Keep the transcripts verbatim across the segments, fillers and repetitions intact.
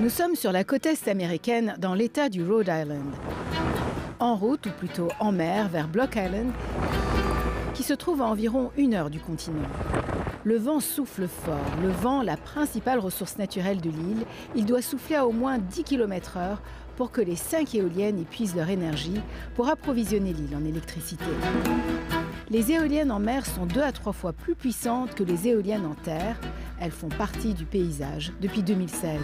Nous sommes sur la côte est américaine, dans l'État du Rhode Island. En route, ou plutôt en mer, vers Block Island, qui se trouve à environ une heure du continent. Le vent souffle fort. Le vent, la principale ressource naturelle de l'île, il doit souffler à au moins dix kilomètres heure pour que les cinq éoliennes épuisent leur énergie pour approvisionner l'île en électricité. Les éoliennes en mer sont deux à trois fois plus puissantes que les éoliennes en terre. Elles font partie du paysage depuis deux mille seize.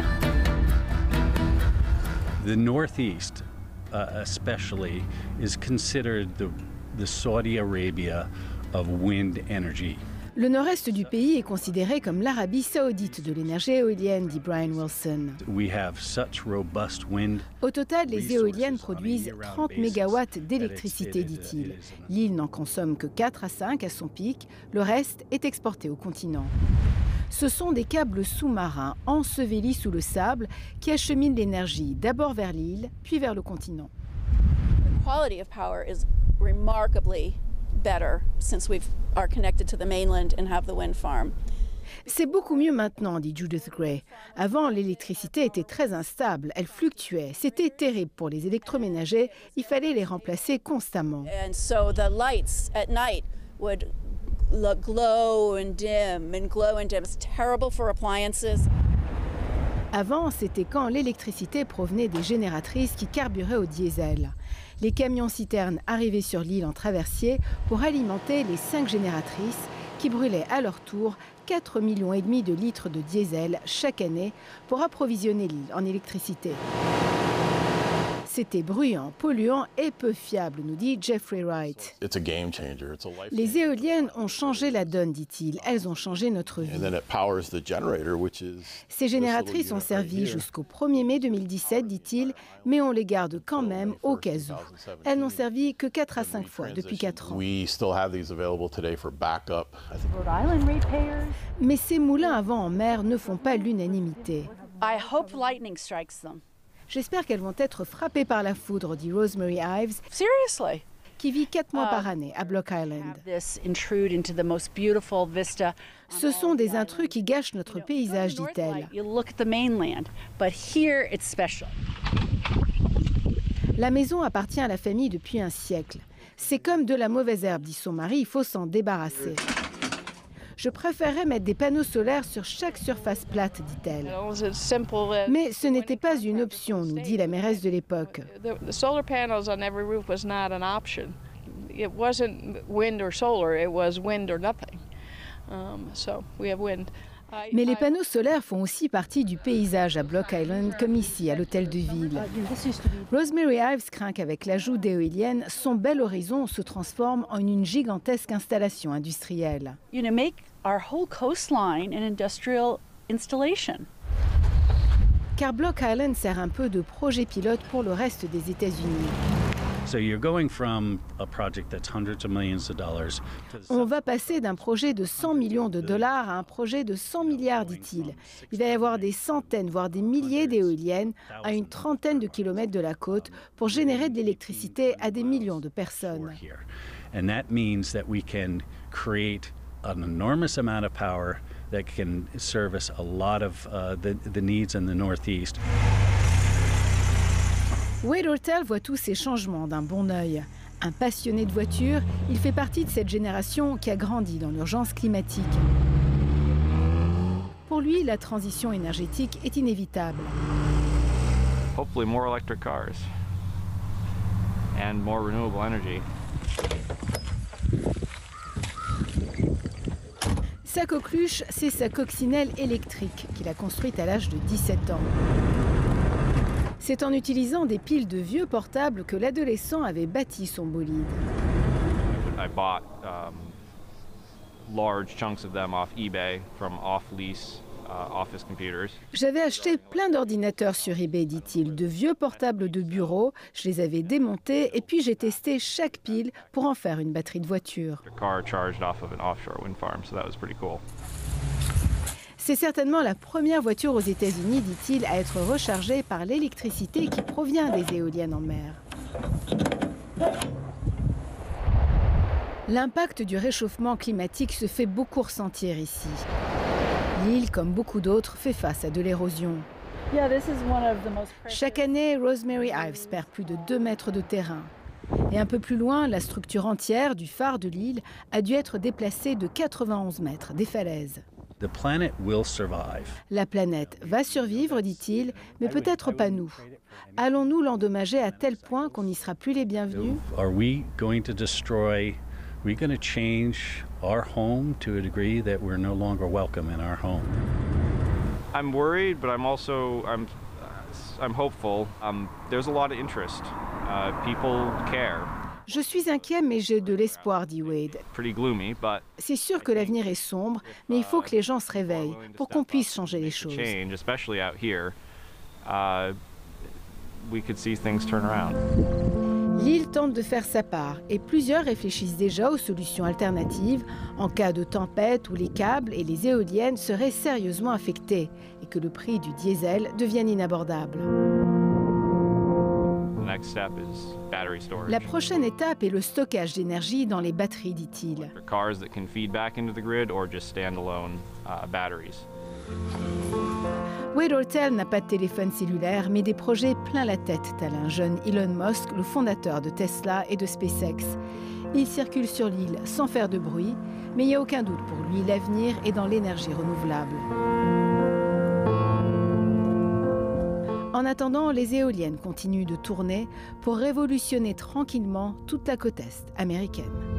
The Northeast, uh, especially, is considered the, the Saudi Arabia of wind energy. Le nord-est du pays est considéré comme l'Arabie saoudite de l'énergie éolienne, dit Brian Wilson. We have such robust wind. Au total, les éoliennes produisent trente mégawatts d'électricité, dit-il. L'île n'en consomme que quatre à cinq à son pic. Le reste est exporté au continent. Ce sont des câbles sous-marins ensevelis sous le sable qui acheminent l'énergie d'abord vers l'île, puis vers le continent. The quality of power is remarkably better since we are connected to the mainland and have the wind farm. C'est beaucoup mieux maintenant, dit Judith Gray. Avant, l'électricité était très instable, elle fluctuait. C'était terrible pour les électroménagers, il fallait les remplacer constamment. And so the lights at night would look glow and dim and glow and dim. It's terrible for appliances. Avant, c'était quand l'électricité provenait des génératrices qui carburaient au diesel. Les camions-citernes arrivaient sur l'île en traversier pour alimenter les cinq génératrices qui brûlaient à leur tour quatre virgule cinq millions de litres de diesel chaque année pour approvisionner l'île en électricité. C'était bruyant, polluant et peu fiable, nous dit Jeffrey Wright. Les éoliennes ont changé la donne, dit-il. Elles ont changé notre vie. Ces génératrices ont servi jusqu'au premier mai deux mille dix-sept, dit-il, mais on les garde quand même au cas où. Elles n'ont servi que quatre à cinq fois depuis quatre ans. Mais ces moulins à vent en mer ne font pas l'unanimité. I hope lightning strikes them. J'espère qu'elles vont être frappées par la foudre, dit Rosemary Ives, Seriously. qui vit quatre mois par année à Block Island. Ce sont des intrus qui gâchent notre paysage, dit-elle. La maison appartient à la famille depuis un siècle. C'est comme de la mauvaise herbe, dit son mari, il faut s'en débarrasser. Je préférerais mettre des panneaux solaires sur chaque surface plate, dit-elle. Mais ce n'était pas une option, nous dit la mairesse de l'époque. Mais les panneaux solaires font aussi partie du paysage à Block Island, comme ici, à l'hôtel de ville. Rosemary Ives craint qu'avec l'ajout d'éoliennes, son bel horizon se transforme en une gigantesque installation industrielle. You know, make our whole coastline an industrial installation. Car Block Island sert un peu de projet pilote pour le reste des États-Unis. So you're going from a project that's hundreds of millions of dollars. On va passer d'un projet de cent millions de dollars à un projet de cent milliards, dit-il. Il va y avoir des centaines, voire des milliers d'éoliennes à une trentaine de kilomètres de la côte pour générer de l'électricité à des millions de personnes. And that means that we can create an enormous amount of power that can service a lot of uh, the, the needs in the Northeast. Wade Ortel voit tous ces changements d'un bon œil. Un passionné de voitures, il fait partie de cette génération qui a grandi dans l'urgence climatique. Pour lui, la transition énergétique est inévitable. Hopefully more electric cars and more renewable energy. Sa coqueluche, c'est sa coccinelle électrique qu'il a construite à l'âge de dix-sept ans. C'est en utilisant des piles de vieux portables que l'adolescent avait bâti son bolide. I bought um, large chunks of them off eBay from off-lease uh, office computers. J'avais acheté plein d'ordinateurs sur eBay, dit-il, de vieux portables de bureau. Je les avais démontés et puis j'ai testé chaque pile pour en faire une batterie de voiture. A car charged off of an offshore wind farm, so that was pretty cool. C'est certainement la première voiture aux États-Unis, dit-il, à être rechargée par l'électricité qui provient des éoliennes en mer. L'impact du réchauffement climatique se fait beaucoup ressentir ici. L'île, comme beaucoup d'autres, fait face à de l'érosion. Chaque année, Rosemary Ives perd plus de deux mètres de terrain. Et un peu plus loin, la structure entière du phare de l'île a dû être déplacée de quatre-vingt-onze mètres des falaises. The planet will survive. La planète va survivre, dit-il, mais peut-être pas nous. Allons-nous l'endommager à tel point qu'on n'y sera plus les bienvenus? Are we going to destroy, are we going to change our home to a degree that we're no longer welcome in our home? I'm worried, but I'm also I'm I'm hopeful. Um, there's a lot of interest. Uh, people care. Je suis inquiet, mais j'ai de l'espoir, dit Wade. Pretty gloomy, but C'est sûr que l'avenir est sombre, mais il faut que les gens se réveillent pour qu'on puisse changer les choses. change, especially out here, uh, we could see things turn around. L'île tente de faire sa part et plusieurs réfléchissent déjà aux solutions alternatives en cas de tempête où les câbles et les éoliennes seraient sérieusement affectés et que le prix du diesel devienne inabordable. The next step is battery storage. La prochaine étape est le stockage d'énergie dans les batteries, dit-il. For cars that can feed back into the grid or just standalone uh, batteries. Wade Ortel n'a pas de téléphone cellulaire, mais des projets plein la tête, tel un jeune Elon Musk, le fondateur de Tesla et de SpaceX. Il circule sur l'île sans faire de bruit, mais il n'y a aucun doute pour lui, l'avenir est dans l'énergie renouvelable. En attendant, les éoliennes continuent de tourner pour révolutionner tranquillement toute la côte est américaine.